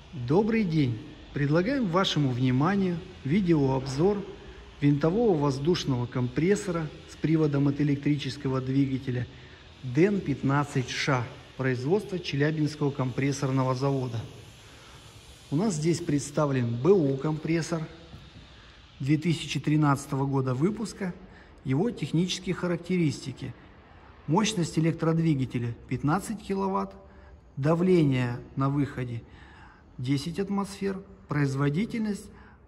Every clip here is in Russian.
Добрый день! Предлагаем вашему вниманию видеообзор винтового воздушного компрессора с приводом от электрического двигателя ДЭН-15Ш производства Челябинского компрессорного завода. У нас здесь представлен БУ компрессор 2013 года выпуска, его технические характеристики. Мощность электродвигателя 15 кВт, давление на выходе 10 атмосфер, производительность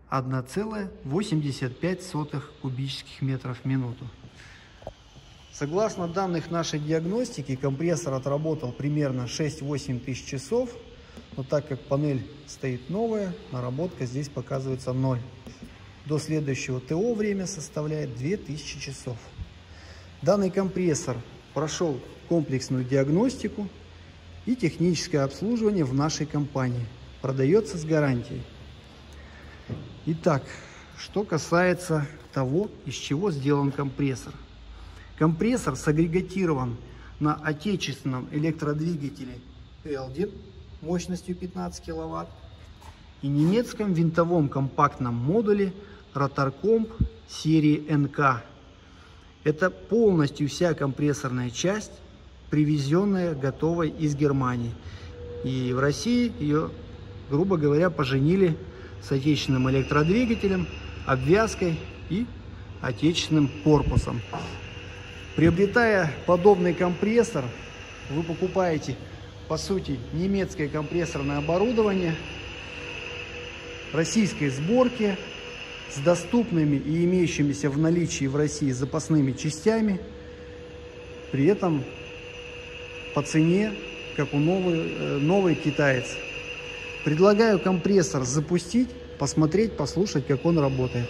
1,85 кубических метров в минуту. Согласно данных нашей диагностики, компрессор отработал примерно 6-8 тысяч часов, но так как панель стоит новая, наработка здесь показывается 0. До следующего ТО время составляет 2000 часов. Данный компрессор прошел комплексную диагностику и техническое обслуживание в нашей компании. Продается с гарантией. Итак, что касается того, из чего сделан компрессор. Компрессор сагрегатирован на отечественном электродвигателе Eldir мощностью 15 кВт и немецком винтовом компактном модуле Rotarcomp серии НК. Это полностью вся компрессорная часть, привезенная готовой из Германии. И в России ее, грубо говоря, поженили с отечественным электродвигателем, обвязкой и отечественным корпусом. Приобретая подобный компрессор, вы покупаете, по сути, немецкое компрессорное оборудование российской сборки с доступными и имеющимися в наличии в России запасными частями, при этом по цене, как у новый китаец. Предлагаю компрессор запустить, посмотреть, послушать, как он работает.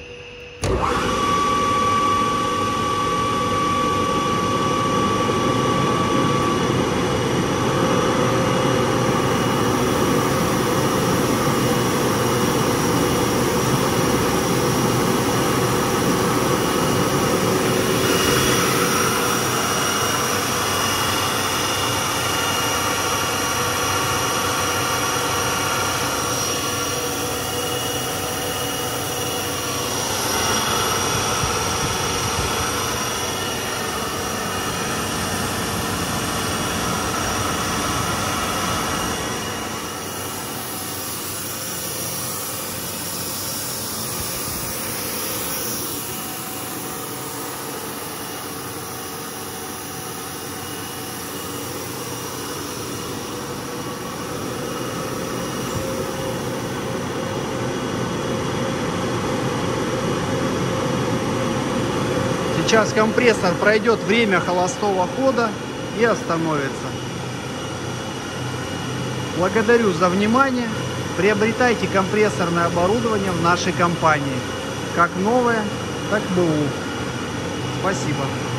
Сейчас компрессор пройдет время холостого хода и остановится. Благодарю за внимание. Приобретайте компрессорное оборудование в нашей компании. Как новое, так БУ. Спасибо.